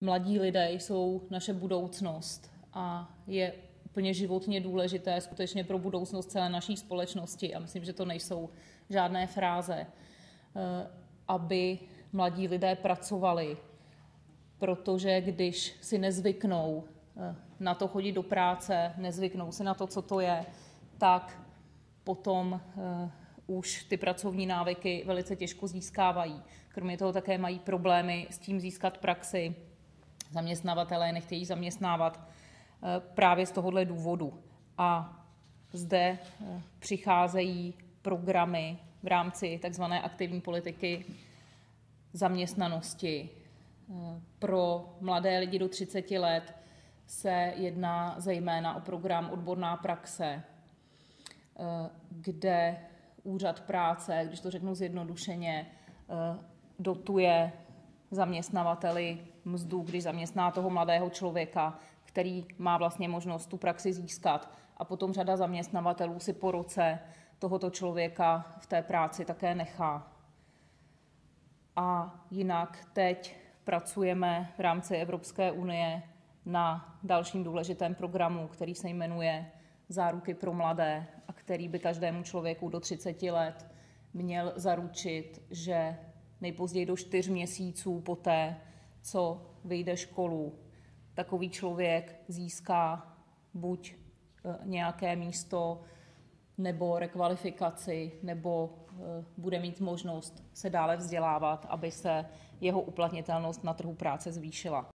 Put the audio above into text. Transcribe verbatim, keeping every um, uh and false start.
Mladí lidé jsou naše budoucnost a je úplně životně důležité skutečně pro budoucnost celé naší společnosti, a myslím, že to nejsou žádné fráze, aby mladí lidé pracovali, protože když si nezvyknou na to chodit do práce, nezvyknou si na to, co to je, tak potom už ty pracovní návyky velice těžko získávají. Kromě toho také mají problémy s tím získat praxi. Zaměstnavatelé nechtějí zaměstnávat právě z tohohle důvodu. A zde přicházejí programy v rámci tzv. Aktivní politiky zaměstnanosti. Pro mladé lidi do třiceti let se jedná zejména o program Odborná praxe, kde úřad práce, když to řeknu zjednodušeně, dotuje zaměstnavateli mzdu, když zaměstná toho mladého člověka, který má vlastně možnost tu praxi získat. A potom řada zaměstnavatelů si po roce tohoto člověka v té práci také nechá. A jinak teď pracujeme v rámci Evropské unie na dalším důležitém programu, který se jmenuje Záruky pro mladé a který by každému člověku do třiceti let měl zaručit, že nejpozději do čtyř měsíců poté, co vyjde školu, takový člověk získá buď nějaké místo, nebo rekvalifikaci, nebo bude mít možnost se dále vzdělávat, aby se jeho uplatnitelnost na trhu práce zvýšila.